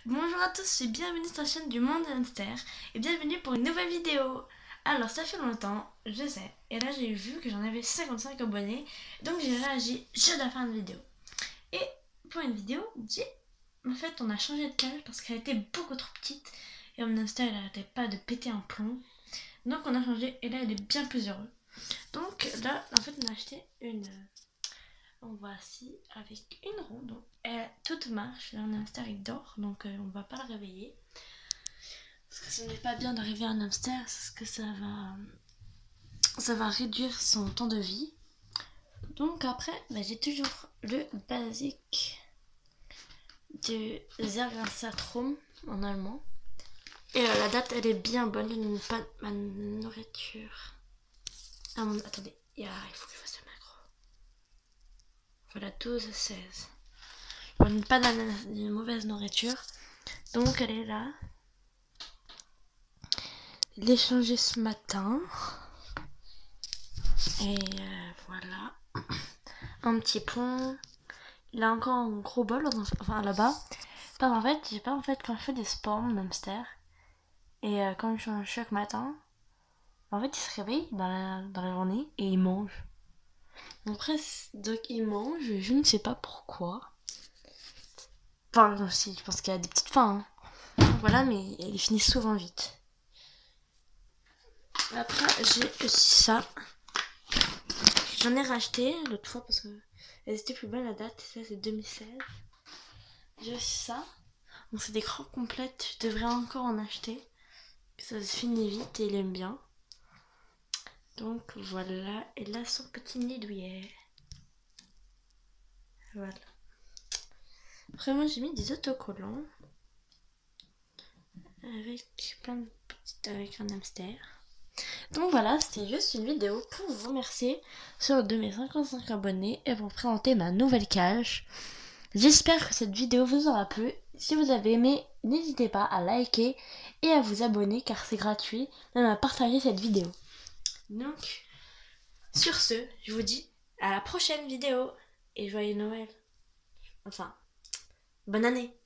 Bonjour à tous et bienvenue sur la chaîne du Monde des Hamsters et bienvenue pour une nouvelle vidéo. Alors ça fait longtemps, je sais, et là j'ai vu que j'en avais 55 abonnés, donc j'ai réagi, je dois faire une vidéo. Et pour une vidéo, en fait on a changé de cage parce qu'elle était beaucoup trop petite et mon hamster il arrêtait pas de péter un plomb. Donc on a changé et là il est bien plus heureux. Donc là en fait on a acheté une... On voit ici avec une roue, donc toute marche. Là, un hamster il dort, donc on va pas le réveiller. Parce que ce n'est pas bien de réveiller un hamster, parce que ça va réduire son temps de vie. Donc après, j'ai toujours le basique de Zergensatrum en allemand. Et la date, elle est bien bonne, je n'aime pas ma nourriture. Attendez, il faut que je fasse le macro. Voilà, 12-16. Je n'aime pas de mauvaise nourriture. Donc elle est là. Je l'ai changé ce matin. Et voilà. Un petit pont. Il a encore un gros bol, enfin là-bas. Parce qu'en fait, j'ai pas en fait quand je fais des sports, mon hamster. Et quand je change chaque matin, en fait, il se réveille dans la journée et il mange. Après, donc il mange, je ne sais pas pourquoi. Enfin, si, je pense qu'il a des petites faims. Voilà, mais il finit souvent vite. Après, j'ai aussi ça. J'en ai racheté l'autre fois parce que elles étaient plus belles la date. Ça, c'est 2016. J'ai aussi ça. Donc, c'est des crocs complètes. Je devrais encore en acheter. Ça se finit vite et il aime bien. Donc, voilà. Et là, son petit nid douillet. Voilà. Après, moi, j'ai mis des autocollants. Avec plein de petites. Avec un hamster. Donc voilà, c'était juste une vidéo pour vous remercier sur de mes 55 abonnés et pour présenter ma nouvelle cage. J'espère que cette vidéo vous aura plu. Si vous avez aimé, n'hésitez pas à liker et à vous abonner car c'est gratuit, même à partager cette vidéo. Donc, sur ce, je vous dis à la prochaine vidéo et joyeux Noël. Enfin, bonne année.